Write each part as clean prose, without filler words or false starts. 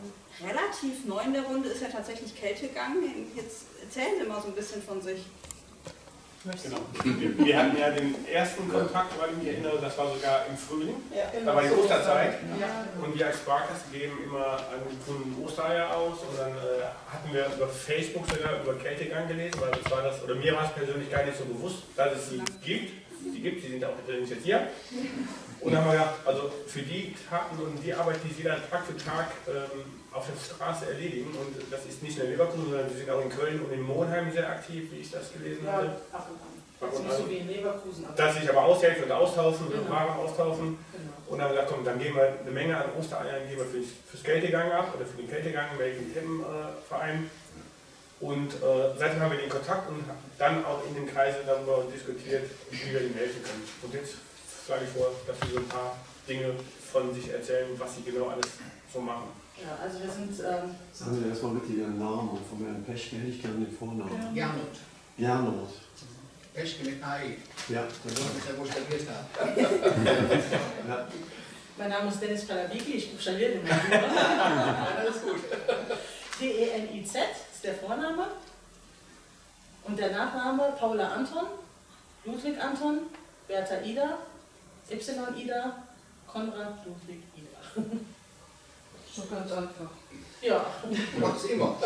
Relativ neu in der Runde ist ja tatsächlich Kältegang. Jetzt erzählen Sie mal so ein bisschen von sich. Genau. Wir hatten ja den ersten Kontakt, weil ich mich erinnere, das war sogar im Frühling. Ja, genau. Da war die Osterzeit. Ja. Und wir als Sparkasse geben immer an den Kunden Ostereier aus. Und dann hatten wir über Facebook sogar über Kältegang gelesen, weil das war das, oder mir war es persönlich gar nicht so bewusst, dass es sie gibt. Die sind auch übrigens jetzt hier. Und dann haben wir gedacht, also für die Taten und die Arbeit, die sie dann Tag für Tag auf der Straße erledigen, und das ist nicht nur in Leverkusen, sondern sie sind auch in Köln und in Monheim sehr aktiv, wie ich das gelesen habe. Ja, ab und an. Jetzt nicht so wie in Leverkusen. Dass sich aber aushelfen und austauschen, genau. Waren austauschen. Genau. Und dann haben wir gesagt, komm, dann geben wir eine Menge an Ostereiern geben wir fürs Kältegang ab, oder für den Kältegang, welchen Verein. Und seitdem haben wir den Kontakt und dann auch in den Kreisen darüber diskutiert, wie wir ihnen helfen können. Und jetzt schlage ich vor, dass Sie so ein paar Dinge von sich erzählen, was Sie genau alles so machen. Ja, also wir sind... Sagen Sie erstmal bitte Ihren Namen und von Herrn Peschke hätte ich gerne den Vornamen. Gernot. Gernot. Peschke mit AI. Ja, Das soll ich ja buchstabiert haben. ja. Mein Name ist Dennis Palavicki, ich buchstabiere den mal. Alles gut. D-E-N-I-Z ist der Vorname. Und der Nachname Paula Anton, Ludwig Anton, Bertha Ida, Y Ida, Konrad Ludwig Ida. So ganz einfach. Ja. Du machst es immer.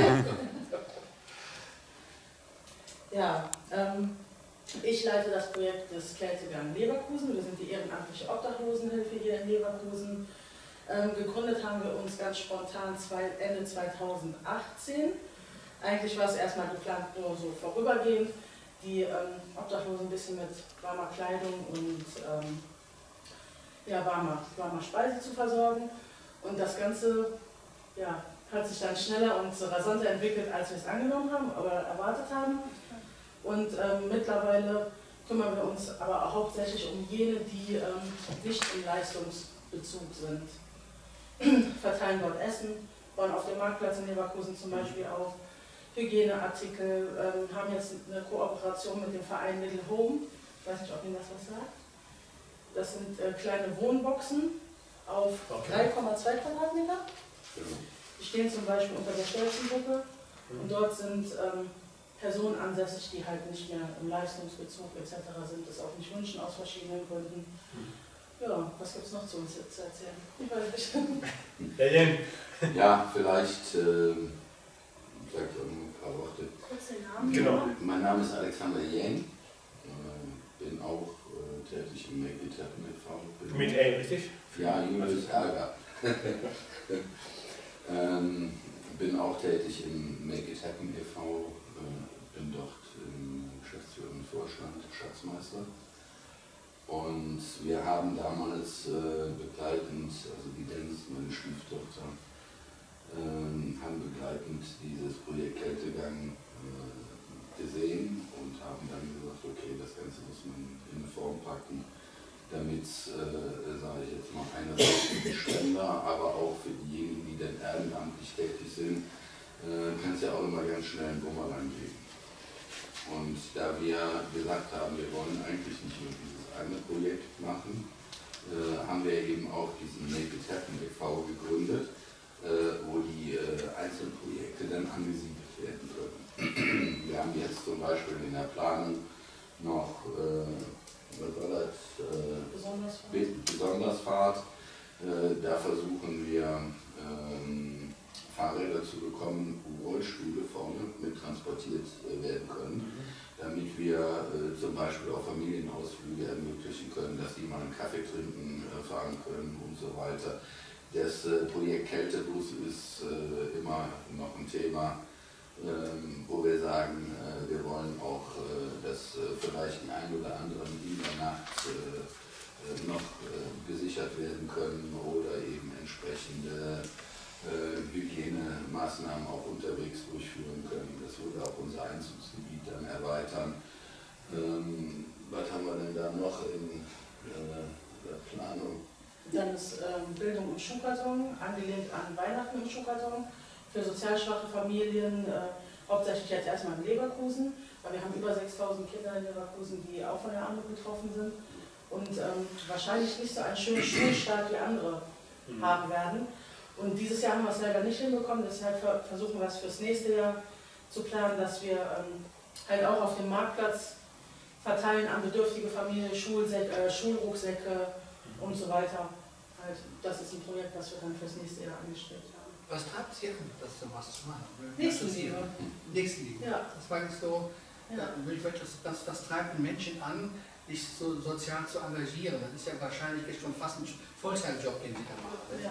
Ja, ich leite das Projekt des Kältegang Leverkusen. Wir sind die ehrenamtliche Obdachlosenhilfe hier in Leverkusen. Gegründet haben wir uns ganz spontan Ende 2018. Eigentlich war es erstmal geplant, nur so vorübergehend, die Obdachlosen ein bisschen mit warmer Kleidung und ja, warmer Speise zu versorgen. Und das Ganze ja, hat sich dann schneller und rasanter entwickelt, als wir es angenommen haben oder erwartet haben. Und mittlerweile kümmern wir uns aber auch hauptsächlich um jene, die nicht im Leistungsbezug sind. Verteilen dort Essen, bauen auf dem Marktplatz in Leverkusen zum Beispiel auf Hygieneartikel, haben jetzt eine Kooperation mit dem Verein Little Home. Ich weiß nicht, ob Ihnen das was sagt. Das sind kleine Wohnboxen auf 3,2 Quadratmeter. Die stehen zum Beispiel unter der Stelzenbrücke und dort sind Personen ansässig, die halt nicht mehr im Leistungsbezug etc. sind, das auch nicht wünschen aus verschiedenen Gründen. Ja, was gibt es noch zu uns zu erzählen? Ich weiß nicht. Herr Jen. Ja, vielleicht vielleicht ein paar Worte. Kurz den Namen. Genau. Mein Name ist Alexander Jen, bin auch tätig im Make It Happen e.V. Mit A, richtig? Ja, Julius Ärger. Bin auch tätig im Make It Happen e.V., bin dort im geschäftsführenden Vorstand, Schatzmeister. Und wir haben damals begleitend, also die Dennis, meine Stieftochter, haben begleitend dieses Projekt Kältegang gesehen und haben dann gesagt, okay, das Ganze muss man in eine Form packen, damit, sage ich jetzt mal, einerseits für die Spender, aber auch für diejenigen, die dann ehrenamtlich tätig sind, kann es ja auch immer ganz schnell einen Bumerang geben. Und da wir gesagt haben, wir wollen eigentlich nicht nur dieses eine Projekt machen, haben wir eben auch diesen Make It Happen e.V. gegründet, wo die Einzelprojekte dann angesiedelt werden können. Wir haben jetzt zum Beispiel in der Planung noch Besondersfahrt. Da versuchen wir Fahrräder zu bekommen, wo Rollstühle vorne mit transportiert werden können, damit wir zum Beispiel auch Familienausflüge ermöglichen können, dass die mal einen Kaffee trinken fahren können und so weiter. Das Projekt Kältebus ist immer noch ein Thema, wo wir sagen, wir wollen auch, dass vielleicht die ein oder anderen in der Nacht noch gesichert werden können oder eben entsprechende Hygienemaßnahmen auch unterwegs durchführen können. Das würde auch unser Einzugsgebiet dann erweitern. Was haben wir denn da noch in der Planung? Dann ist Bildung im Schuhkarton, angelehnt an Weihnachten im Schuhkarton, für sozial schwache Familien, hauptsächlich jetzt erstmal in Leverkusen, weil wir haben über 6000 Kinder in Leverkusen, die auch von der Armut betroffen sind und wahrscheinlich nicht so einen schönen Schulstart wie andere haben werden. Und dieses Jahr haben wir es leider nicht hinbekommen, deshalb versuchen wir es fürs nächste Jahr zu planen, dass wir halt auch auf dem Marktplatz verteilen an bedürftige Familien, Schulrucksäcke und so weiter. Halt, das ist ein Projekt, das wir dann fürs nächste Jahr angestrebt haben. Was treibt Sie an, das sowas zu machen? Nächstenliebe. Nächstenliebe. Ja. Das war jetzt so, Ja. das treibt einen Menschen an, sich so sozial zu engagieren. Das ist ja wahrscheinlich jetzt schon fast ein Vollzeitjob, den Sie da machen. Ja.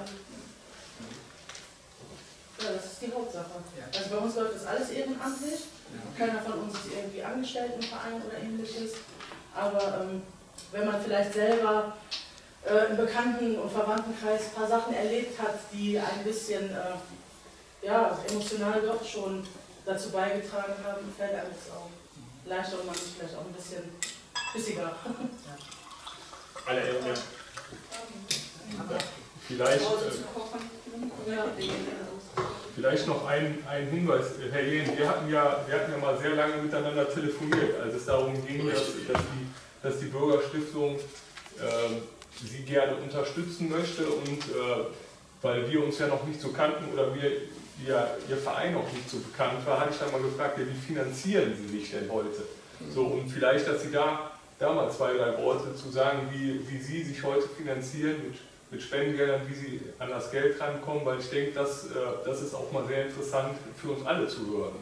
Ja, das ist die Hauptsache. Ja. Also bei uns läuft das alles ehrenamtlich. Ja. Keiner von uns ist irgendwie angestellt im Verein oder ähnliches. Aber wenn man vielleicht selber im Bekannten- und Verwandtenkreis ein paar Sachen erlebt hat, die ein bisschen ja, emotional doch schon dazu beigetragen haben, fällt einem das auch leichter und man ist vielleicht auch ein bisschen bissiger. Alle Ehren, ja. Aber Vielleicht, Zu Hause zu kochen. Ja. vielleicht noch ein Hinweis, Herr Jehn, wir hatten ja mal sehr lange miteinander telefoniert, als es darum ging, dass die Bürgerstiftung Sie gerne unterstützen möchte und weil wir uns ja noch nicht so kannten oder Ihr Verein noch nicht so bekannt war, hatte ich dann mal gefragt, ja, wie finanzieren Sie sich denn heute? So, und vielleicht, dass Sie da mal 2, 3 Worte zu sagen, wie Sie sich heute finanzieren mit Spendengeldern, wie Sie an das Geld rankommen, weil ich denke, das ist auch mal sehr interessant für uns alle zu hören.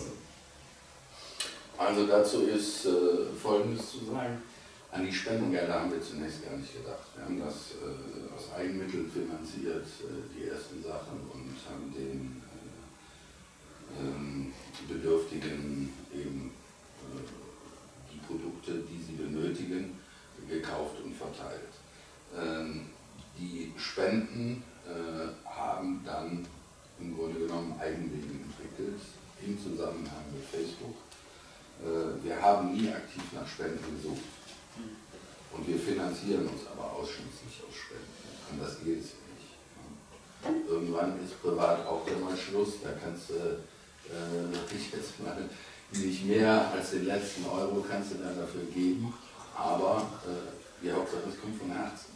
Also dazu ist Folgendes zu sagen. An die Spendengelder haben wir zunächst gar nicht gedacht. Wir haben das aus Eigenmitteln finanziert, die ersten Sachen, und haben den Bedürftigen eben die Produkte, die sie benötigen, gekauft und verteilt. Die Spenden haben dann im Grunde genommen Eigenleben entwickelt, im Zusammenhang mit Facebook. Wir haben nie aktiv nach Spenden gesucht. Und wir finanzieren uns aber ausschließlich aus Spenden. Anders geht es nicht. Irgendwann ist privat auch dann mal Schluss. Da kannst du jetzt mal nicht mehr als den letzten Euro kannst du dann dafür geben. Aber die Hauptsache, es kommt von Herzen.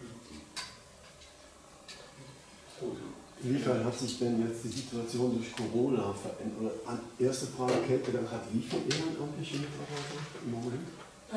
Gut. Inwiefern hat sich denn jetzt die Situation durch Corona verändert? Erste Frage, Kältegang hat wie viele ehrenamtliche Mitarbeiter im Moment?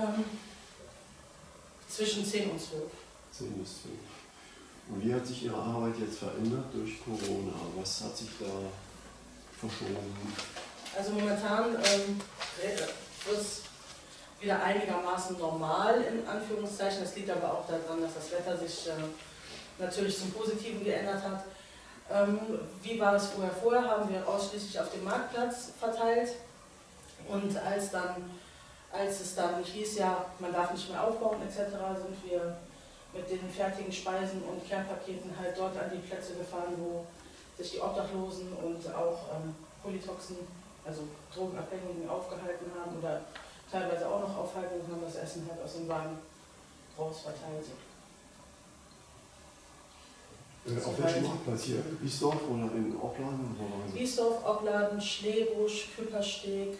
Zwischen 10 und 12. 10 bis 12. Und wie hat sich Ihre Arbeit jetzt verändert durch Corona? Was hat sich da verschoben? Also momentan wird es wieder einigermaßen normal, in Anführungszeichen. Das liegt aber auch daran, dass das Wetter sich natürlich zum Positiven geändert hat. Wie war es vorher? Vorher haben wir ausschließlich auf dem Marktplatz verteilt. Und als es dann hieß, ja, man darf nicht mehr aufbauen etc., sind wir mit den fertigen Speisen und Kernpaketen halt dort an die Plätze gefahren, wo sich die Obdachlosen und auch Polytoxen, also Drogenabhängigen, aufgehalten haben oder teilweise auch noch aufhalten und haben das Essen halt aus dem Wagen raus verteilt. Auf welchem Marktplatz hier? Biesdorf oder in Opladen? Biesdorf, Opladen, Schlebusch, Küppersteg,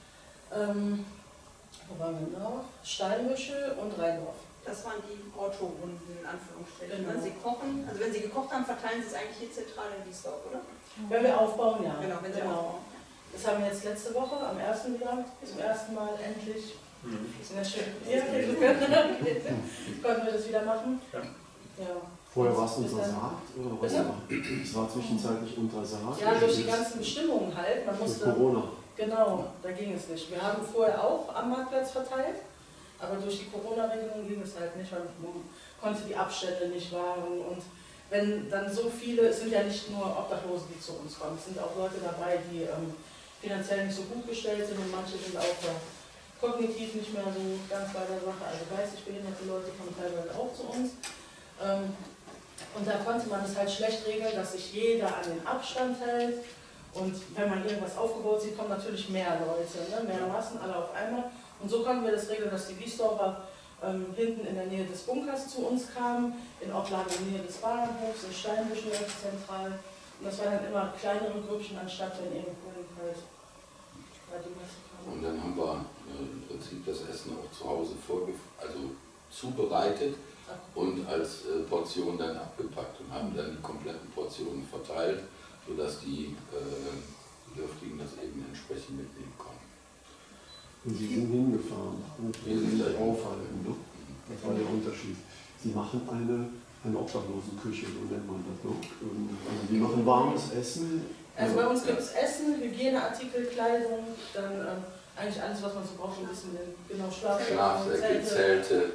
wo waren wir noch? Steinbüschel und Rheindorf. Das waren die Autorunden in Anführungsstrichen. Genau. Sie kochen, also wenn Sie gekocht haben, verteilen Sie es eigentlich hier zentral in Wiesdorf, oder? Wenn wir aufbauen, ja. Genau, wenn Sie aufbauen. Das haben wir jetzt letzte Woche am 1. wieder zum ersten Mal endlich. Sehr schön. Ja, konnten wir das wieder machen. Ja. Vorher war es untersagt? Oder was war? Es war zwischenzeitlich untersagt. Ja, durch die ganzen Bestimmungen halt. Man musste, Corona. genau, da ging es nicht. Wir haben vorher auch am Marktplatz verteilt, aber durch die Corona-Regelung ging es halt nicht, weil man konnte die Abstände nicht wahren. Und wenn dann so viele, es sind ja nicht nur Obdachlose, die zu uns kommen, es sind auch Leute dabei, die finanziell nicht so gut gestellt sind und manche sind auch kognitiv nicht mehr so ganz bei der Sache. Also geistig behinderte Leute kommen teilweise auch zu uns. Und da konnte man es halt schlecht regeln, dass sich jeder an den Abstand hält. Und wenn man irgendwas aufgebaut sieht, kommen natürlich mehr Leute, ne? Mehr Massen, alle auf einmal. Und so konnten wir das regeln, dass die Wiesdorfer hinten in der Nähe des Bunkers zu uns kamen, in Opladen in der Nähe des Bahnhofs, in Steinbüschel zentral. Und das waren dann immer kleinere Grüppchen, anstatt wenn irgendwo halt die Masse kam. Und dann haben wir im Prinzip das Essen auch zu Hause zubereitet und als Portion dann abgepackt und haben dann die kompletten Portionen verteilt, sodass die Bedürftigen das eben entsprechend mitnehmen konnten. Und Sie sind hingefahren und Wir sind sich da aufhalten. Ne? Das war der Unterschied. Sie machen eine Obdachlosenküche, so nennt man das. Ne? Also die machen warmes Essen. Also bei uns gibt es Essen, Hygieneartikel, Kleidung, dann eigentlich alles, was man so braucht, ein bisschen genau Schlafsäcke, Zelte.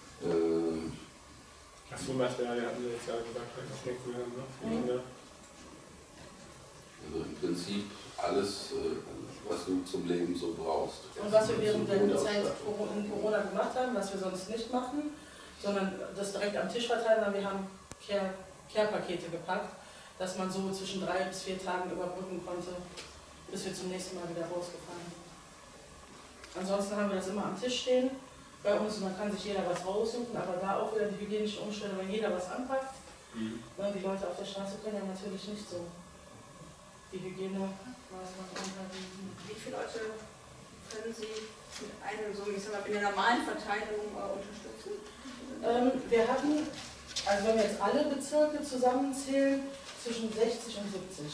Das Schulmaterial hatten Sie jetzt ja gesagt, das denken wir ne? Also im Prinzip alles, was du zum Leben so brauchst. Und was wir während der Zeit in Corona gemacht haben, was wir sonst nicht machen, sondern das direkt am Tisch verteilen, weil wir haben Care-Pakete gepackt, dass man so zwischen 3 bis 4 Tagen überbrücken konnte, bis wir zum nächsten Mal wieder rausgefahren. Ansonsten haben wir das immer am Tisch stehen bei uns und dann kann sich jeder was raussuchen, aber da auch wieder die hygienische Umstellung, wenn jeder was anpackt. Die Leute auf der Straße können ja natürlich nicht so die Hygienemaßnahmen anhalten. Wie viele Leute können Sie mit einem so, ich sag mal, in der normalen Verteilung unterstützen? Wir hatten, also wenn wir jetzt alle Bezirke zusammenzählen, zwischen 60 und 70.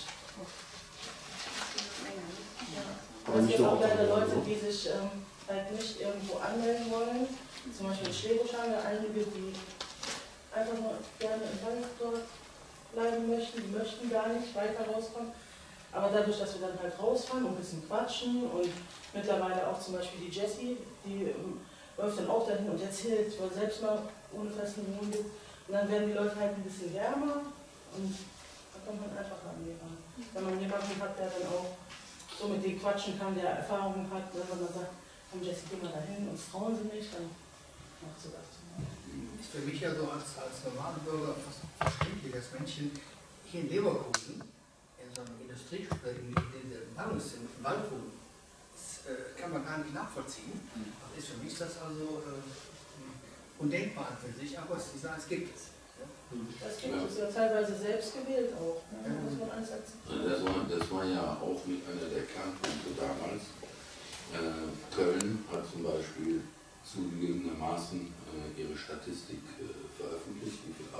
Aber Es nicht gibt nur auch leider Leute, Obdachlose, die sich halt nicht irgendwo anmelden wollen. Zum Beispiel in Schlebusch haben wir einige, die einfach nur gerne im Wald dort bleiben möchten. Die möchten gar nicht weiter rauskommen. Aber dadurch, dass wir dann halt rausfahren und ein bisschen quatschen und mittlerweile auch zum Beispiel die Jessie, die läuft dann auch dahin und erzählt, weil selbst mal ohne festen Wohn gibt. Und dann werden die Leute halt ein bisschen wärmer und da kommt man einfach an die ran. Wenn man jemanden hat, der dann auch so mit denen quatschen kann, der Erfahrung hat, wenn man dann sagt, komm Jessie, geh mal dahin, uns trauen sie nicht, dann macht sie das. Ist für mich ja so als normaler Bürger fast verständlich, dass Menschen hier in Leverkusen in so einem Industrie, in der Ballungszentrum, Wald wohnen. Das kann man gar nicht nachvollziehen. Aber ist für mich das also undenkbar an für sich, aber sie sagen, es gibt es. Das gibt es ja teilweise selbst gewählt auch. Ne? Muss man alles akzeptieren. Das war ja auch mit einer der Kernpunkte damals. Köln hat zum Beispiel zugegebenermaßen ihre Statistik veröffentlicht, wie viele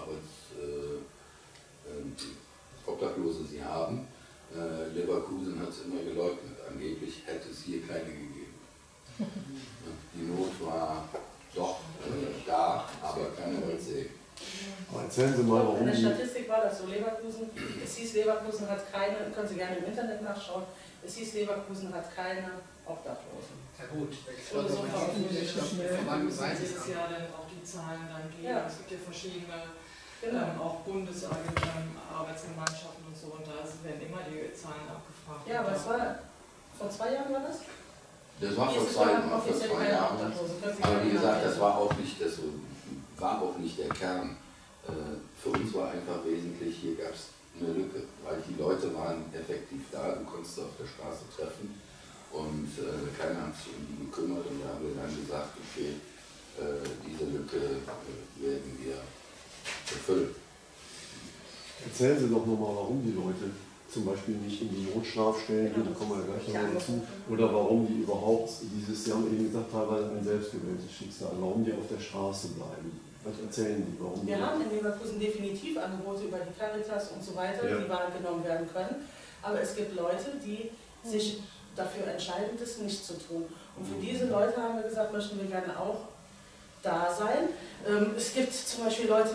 Obdachlose sie haben. Leverkusen hat es immer geleugnet. Angeblich hätte es hier keine gegeben. Die Not war doch da, aber keiner wollte sehen. Aber erzählen Sie mal, warum In der die... Statistik war das so, Leverkusen, es hieß Leverkusen hat keine, können Sie gerne im Internet nachschauen, es hieß Leverkusen hat keine Obdachlosen. Ja gut, Oder so veröffentlicht. Jedes Jahr dann auch die Zahlen dann geben. Ja. Es gibt ja verschiedene Genau. auch Arbeitsgemeinschaften und so, und da werden immer die Zahlen abgefragt. Ja, aber es war, vor 2 Jahren war das? Das war vor 2 Jahren. Aber wie gesagt, das war auch nicht der Kern. Für uns war einfach wesentlich, hier gab es eine Lücke, weil die Leute waren effektiv da, du konntest auf der Straße treffen und keiner hat sich um die gekümmert, und da haben wir dann gesagt, okay, diese Lücke werden wir befüllen. Erzählen Sie doch nochmal, warum die Leute zum Beispiel nicht in die Notstrafstellen gehen, da kommen wir ja gleich noch dazu, oder warum die überhaupt Sie haben eben gesagt, teilweise ein selbstgewähltes Schicksal, warum die auf der Straße bleiben. Was erzählen die, warum Wir haben in Leverkusen definitiv Angebote über die Caritas und so weiter, Ja. die wahrgenommen werden können. Aber es gibt Leute, die sich dafür entscheiden, das nicht zu tun. Und für diese Leute haben wir gesagt, möchten wir gerne auch da sein. Es gibt zum Beispiel Leute,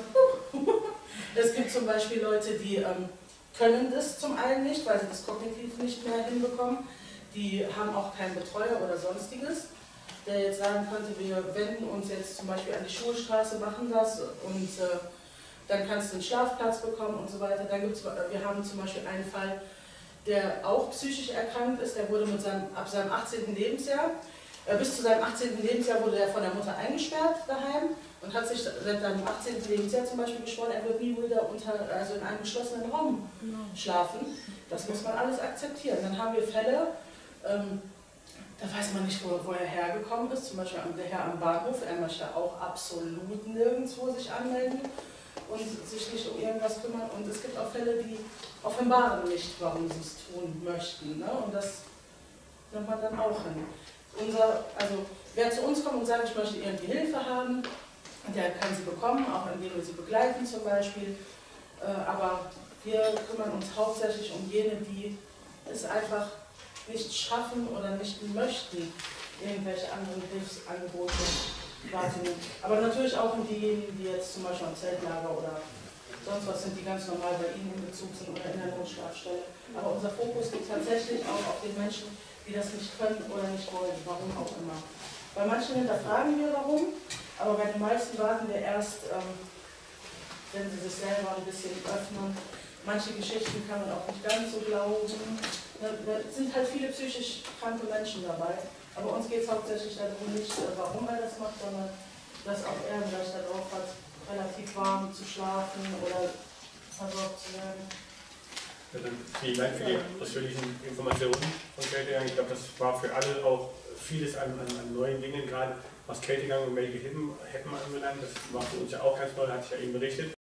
die können das zum einen nicht, weil sie das kognitiv nicht mehr hinbekommen. Die haben auch keinen Betreuer oder sonstiges, der jetzt sagen könnte, wir wenden uns jetzt zum Beispiel an die Schulstraße, machen das und dann kannst du einen Schlafplatz bekommen und so weiter. Wir haben zum Beispiel einen Fall, der auch psychisch erkrankt ist, der wurde ab seinem 18. Lebensjahr, bis zu seinem 18. Lebensjahr wurde er von der Mutter eingesperrt daheim und hat sich seit seinem 18. Lebensjahr zum Beispiel geschworen, er wird nie wieder in einem geschlossenen Raum schlafen. Das muss man alles akzeptieren. Dann haben wir Fälle, da weiß man nicht, wo er hergekommen ist, zum Beispiel der Herr am Bahnhof, er möchte auch absolut nirgendwo sich anmelden und sich nicht um irgendwas kümmern. Und es gibt auch Fälle, die offenbaren nicht, warum sie es tun möchten. Ne? Und das nimmt man dann auch hin. Wer zu uns kommt und sagt, ich möchte irgendwie Hilfe haben, Der kann sie bekommen, auch indem wir sie begleiten zum Beispiel. Aber wir kümmern uns hauptsächlich um jene, die es einfach nicht schaffen oder nicht möchten, irgendwelche anderen Hilfsangebote wahrzunehmen. Aber natürlich auch um diejenigen, die jetzt zum Beispiel am Zeltlager oder sonst was sind, die ganz normal bei Ihnen in Bezug sind oder in der Notschlafstelle. Aber unser Fokus liegt tatsächlich auch auf den Menschen, die das nicht können oder nicht wollen, warum auch immer. Bei manchen hinterfragen wir warum, aber bei den meisten warten wir erst, wenn sie sich selber ein bisschen öffnen. Manche Geschichten kann man auch nicht ganz so glauben. Da sind halt viele psychisch kranke Menschen dabei. Aber uns geht es hauptsächlich darum, nicht warum er das macht, sondern dass auch er ein Recht darauf hat, relativ warm zu schlafen oder versorgt zu werden. Ja, dann vielen Dank für die ausführlichen Informationen von Kältegang. Ich glaube, das war für alle auch vieles an neuen Dingen, gerade was Kältegang und Medical Happen anbelangt. Das war für uns ja auch ganz neu, hatte ich ja eben berichtet.